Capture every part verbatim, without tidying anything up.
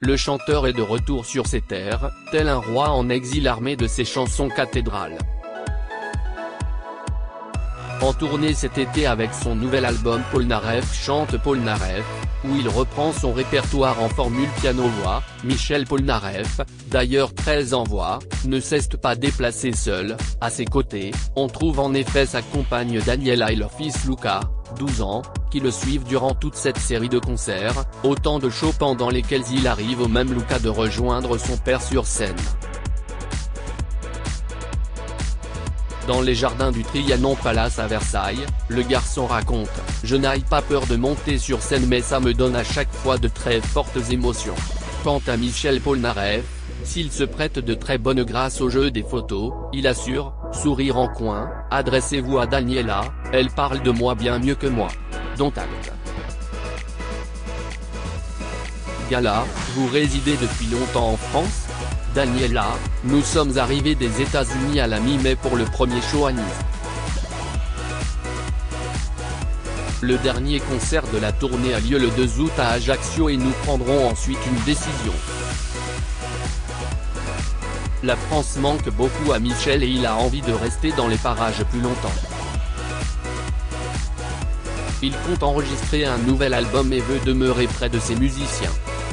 le chanteur est de retour sur ses terres, tel un roi en exil armé de ses chansons cathédrales. En tournée cet été avec son nouvel album Polnareff chante Polnareff, où il reprend son répertoire en formule piano-voix, Michel Polnareff, d'ailleurs très en voix, ne s'est pas déplacé seul. À ses côtés, on trouve en effet sa compagne Daniela et leur fils Luca, douze ans, qui le suivent durant toute cette série de concerts, autant de shows pendant lesquels il arrive au même Luca de rejoindre son père sur scène. Dans les jardins du Trianon Palace à Versailles, le garçon raconte « Je n'ai pas peur de monter sur scène mais ça me donne à chaque fois de très fortes émotions ». Quant à Michel Polnareff, s'il se prête de très bonne grâce au jeu des photos, il assure, sourire en coin, « Adressez-vous à Daniela, elle parle de moi bien mieux que moi. Dont acte. » Gala, vous résidez depuis longtemps en France ? Daniela, nous sommes arrivés des États-Unis à la mi-mai pour le premier show à Nice. Le dernier concert de la tournée a lieu le deux août à Ajaccio et nous prendrons ensuite une décision. La France manque beaucoup à Michel et il a envie de rester dans les parages plus longtemps. Il compte enregistrer un nouvel album et veut demeurer près de ses musiciens.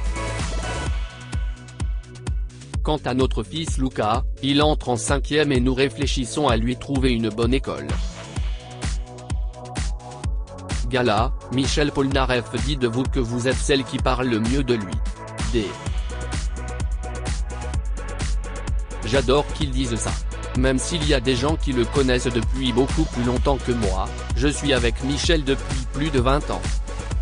Quant à notre fils Luca, il entre en cinquième et nous réfléchissons à lui trouver une bonne école. Gala, Michel Polnareff dit de vous que vous êtes celle qui parle le mieux de lui. D. J'adore qu'ils disent ça. Même s'il y a des gens qui le connaissent depuis beaucoup plus longtemps que moi, je suis avec Michel depuis plus de vingt ans.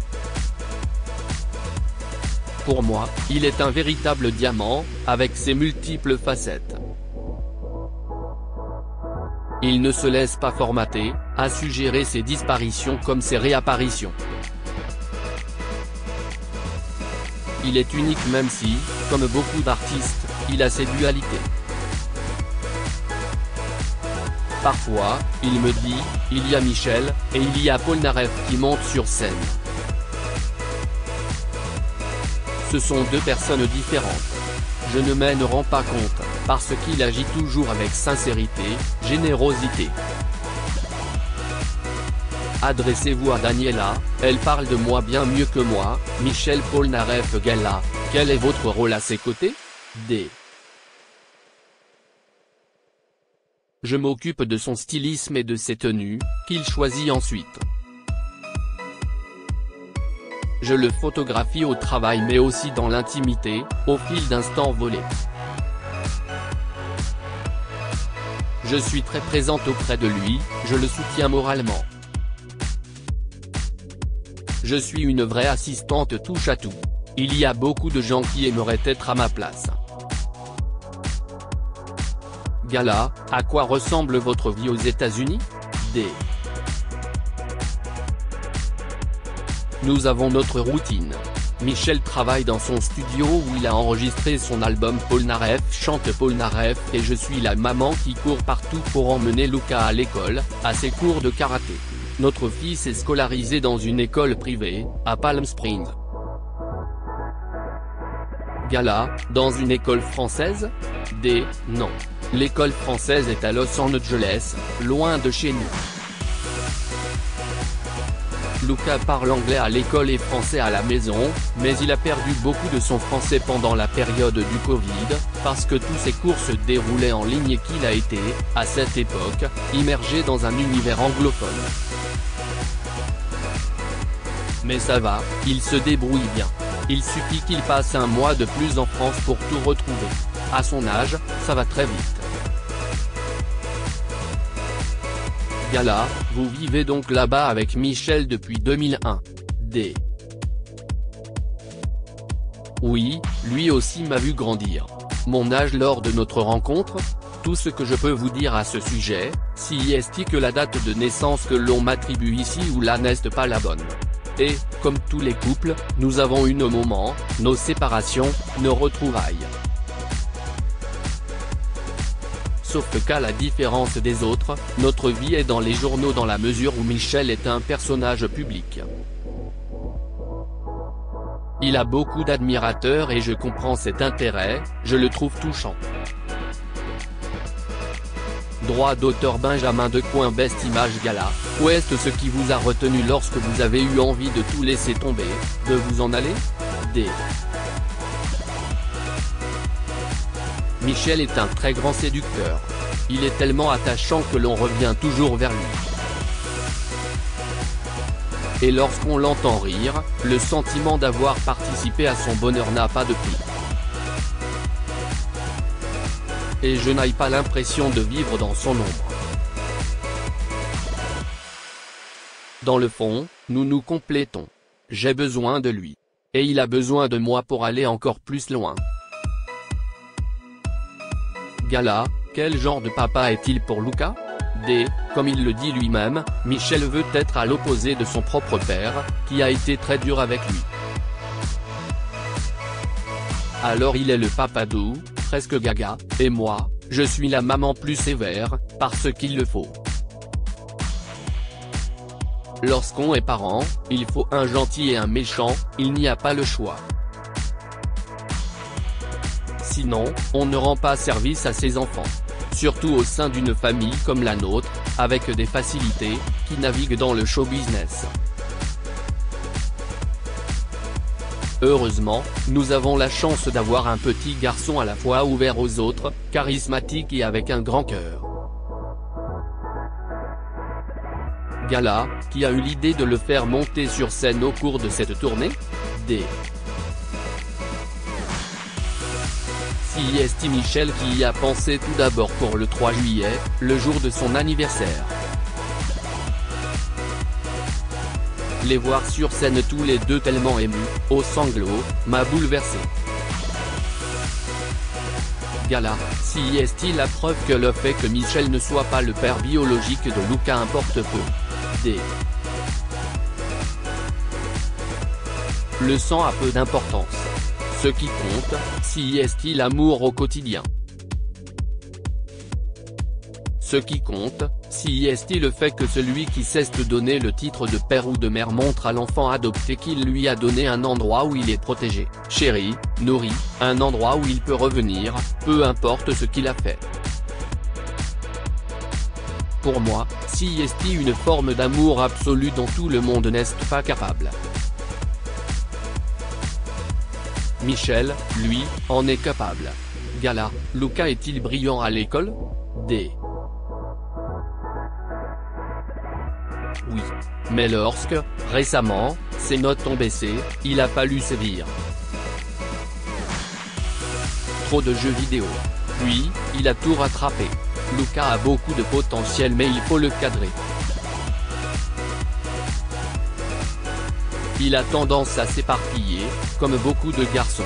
Pour moi, il est un véritable diamant, avec ses multiples facettes. Il ne se laisse pas formater, a suggéré ses disparitions comme ses réapparitions. Il est unique même si, comme beaucoup d'artistes, il a ses dualités. Parfois, il me dit, il y a Michel, et il y a Polnareff qui montent sur scène. Ce sont deux personnes différentes. Je ne m'en rends pas compte, parce qu'il agit toujours avec sincérité, générosité. Adressez-vous à Daniela, elle parle de moi bien mieux que moi. Michel Polnareff. Gala, quel est votre rôle à ses côtés ? D. Je m'occupe de son stylisme et de ses tenues, qu'il choisit ensuite. Je le photographie au travail mais aussi dans l'intimité, au fil d'instants volés. Je suis très présente auprès de lui, je le soutiens moralement. Je suis une vraie assistante touche à tout. Il y a beaucoup de gens qui aimeraient être à ma place. Gala, à quoi ressemble votre vie aux États-Unis ? D. Nous avons notre routine. Michel travaille dans son studio où il a enregistré son album Polnareff chante Polnareff et je suis la maman qui court partout pour emmener Luca à l'école, à ses cours de karaté. Notre fils est scolarisé dans une école privée, à Palm Springs. Gala, dans une école française ? D. Non. L'école française est à Los Angeles, loin de chez nous. Luca parle anglais à l'école et français à la maison, mais il a perdu beaucoup de son français pendant la période du Covid, parce que tous ses cours se déroulaient en ligne et qu'il a été, à cette époque, immergé dans un univers anglophone. Mais ça va, il se débrouille bien. Il suffit qu'il passe un mois de plus en France pour tout retrouver. À son âge, ça va très vite. Gala, vous vivez donc là-bas avec Michel depuis deux mille un. D. Oui, lui aussi m'a vu grandir. Mon âge lors de notre rencontre ? Tout ce que je peux vous dire à ce sujet, si est que la date de naissance que l'on m'attribue ici ou là n'est pas la bonne. Et, comme tous les couples, nous avons eu nos moments, nos séparations, nos retrouvailles. Sauf qu'à la différence des autres, notre vie est dans les journaux dans la mesure où Michel est un personnage public. Il a beaucoup d'admirateurs et je comprends cet intérêt, je le trouve touchant. Droit d'auteur Benjamin Decoing Best Image Gala, où est-ce ce qui vous a retenu lorsque vous avez eu envie de tout laisser tomber, de vous en aller? D. Michel est un très grand séducteur. Il est tellement attachant que l'on revient toujours vers lui. Et lorsqu'on l'entend rire, le sentiment d'avoir participé à son bonheur n'a pas de prix. Et je n'ai pas l'impression de vivre dans son ombre. Dans le fond, nous nous complétons. J'ai besoin de lui. Et il a besoin de moi pour aller encore plus loin. Gala, quel genre de papa est-il pour Luca? D. Comme il le dit lui-même, Michel veut être à l'opposé de son propre père, qui a été très dur avec lui. Alors il est le papa doux, presque gaga, et moi, je suis la maman plus sévère, parce qu'il le faut. Lorsqu'on est parent, il faut un gentil et un méchant, il n'y a pas le choix. Sinon, on ne rend pas service à ses enfants. Surtout au sein d'une famille comme la nôtre, avec des facilités, qui naviguent dans le show business. Heureusement, nous avons la chance d'avoir un petit garçon à la fois ouvert aux autres, charismatique et avec un grand cœur. Gala, qui a eu l'idée de le faire monter sur scène au cours de cette tournée? D. C'est Michel qui y a pensé tout d'abord pour le trois juillet, le jour de son anniversaire. Les voir sur scène tous les deux tellement émus, aux sanglots, m'a bouleversé. Gala, si est-il la preuve que le fait que Michel ne soit pas le père biologique de Luca importe peu. D. Le sang a peu d'importance. Ce qui compte, si est-il l'amour au quotidien. Ce qui compte, si est-il le fait que celui qui cesse de donner le titre de père ou de mère montre à l'enfant adopté qu'il lui a donné un endroit où il est protégé, chéri, nourri, un endroit où il peut revenir, peu importe ce qu'il a fait. Pour moi, si est-il une forme d'amour absolu dont tout le monde n'est pas capable. Michel, lui, en est capable. Gala, Luca est-il brillant à l'école? D. Oui. Mais lorsque, récemment, ses notes ont baissé, il a fallu sévir. Trop de jeux vidéo. Puis, il a tout rattrapé. Luca a beaucoup de potentiel mais il faut le cadrer. Il a tendance à s'éparpiller, comme beaucoup de garçons.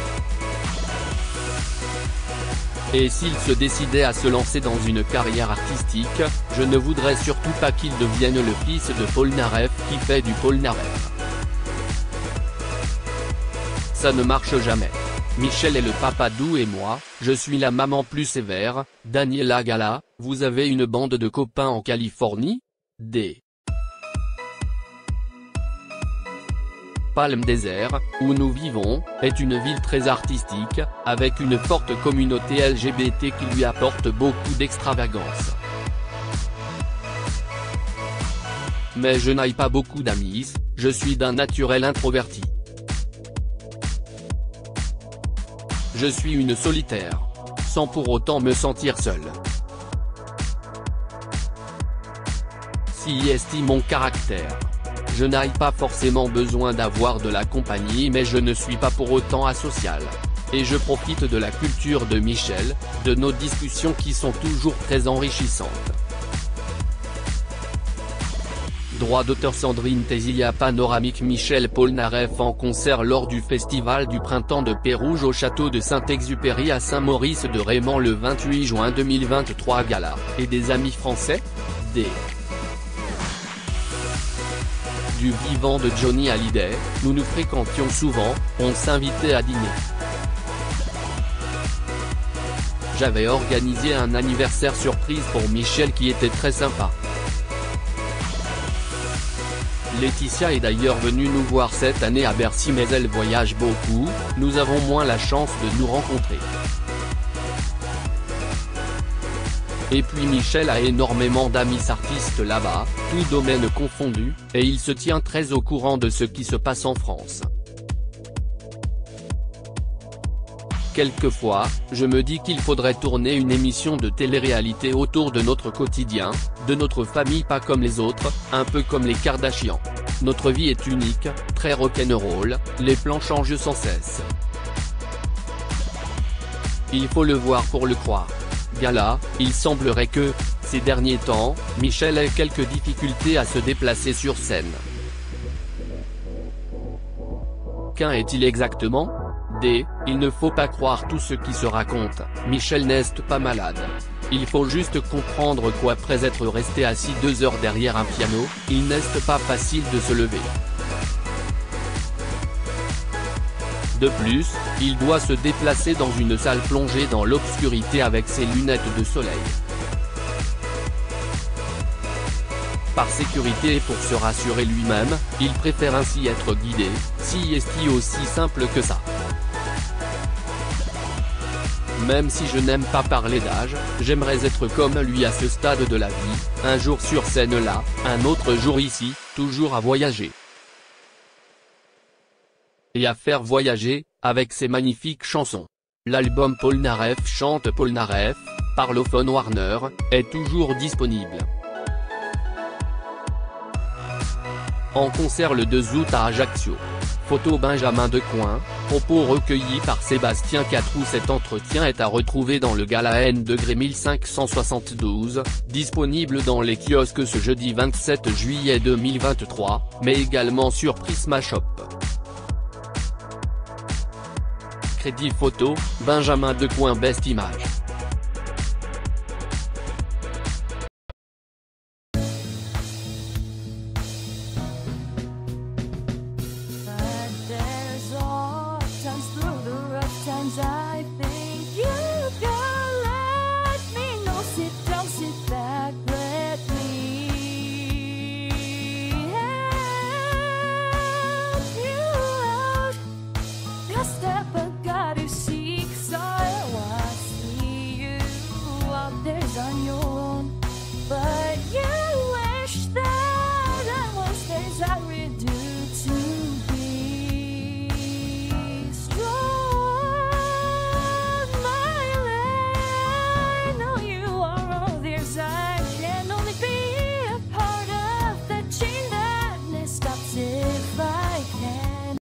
Et s'il se décidait à se lancer dans une carrière artistique, je ne voudrais surtout pas qu'il devienne le fils de Polnareff qui fait du Polnareff. Ça ne marche jamais. Michel est le papa doux et moi, je suis la maman plus sévère. Daniela Gala, vous avez une bande de copains en Californie? D. Palm Desert, où nous vivons, est une ville très artistique, avec une forte communauté L G B T qui lui apporte beaucoup d'extravagance. Mais je n'ai pas beaucoup d'amis, je suis d'un naturel introverti. Je suis une solitaire. Sans pour autant me sentir seule. Si estime mon caractère. Je n'ai pas forcément besoin d'avoir de la compagnie mais je ne suis pas pour autant asocial. Et je profite de la culture de Michel, de nos discussions qui sont toujours très enrichissantes. Droit d'auteur Sandrine Tézilla panoramique Michel Polnareff en concert lors du Festival du Printemps de Pérouge au château de Saint-Exupéry à Saint-Maurice de Raymond le vingt-huit juin deux mille vingt-trois. Gala, et des amis français? D. Du vivant de Johnny Hallyday, nous nous fréquentions souvent, on s'invitait à dîner. J'avais organisé un anniversaire surprise pour Michel qui était très sympa. Laetitia est d'ailleurs venue nous voir cette année à Bercy, mais elle voyage beaucoup, nous avons moins la chance de nous rencontrer. Et puis Michel a énormément d'amis artistes là-bas, tout domaine confondu, et il se tient très au courant de ce qui se passe en France. Quelquefois, je me dis qu'il faudrait tourner une émission de télé-réalité autour de notre quotidien, de notre famille pas comme les autres, un peu comme les Kardashians. Notre vie est unique, très rock'n'roll, les plans changent sans cesse. Il faut le voir pour le croire. Gala, il semblerait que, ces derniers temps, Michel ait quelques difficultés à se déplacer sur scène. Qu'en est-il exactement ? D. Il ne faut pas croire tout ce qui se raconte, Michel n'est pas malade. Il faut juste comprendre qu'après être resté assis deux heures derrière un piano, il n'est pas facile de se lever. De plus, il doit se déplacer dans une salle plongée dans l'obscurité avec ses lunettes de soleil. Par sécurité et pour se rassurer lui-même, il préfère ainsi être guidé, si est-il aussi simple que ça. Même si je n'aime pas parler d'âge, j'aimerais être comme lui à ce stade de la vie, un jour sur scène là, un autre jour ici, toujours à voyager. Et à faire voyager, avec ses magnifiques chansons. L'album Polnareff chante Polnareff, Parlophone Warner, est toujours disponible. En concert le deux août à Ajaccio. Photo Benjamin Decoing, propos recueillis par Sébastien Catrou. Cet entretien est à retrouver dans le Gala N degré mille cinq cent soixante-douze, disponible dans les kiosques ce jeudi vingt-sept juillet deux mille vingt-trois, mais également sur Prisma Shop. Crédit photo, Benjamin Decoing Best Image.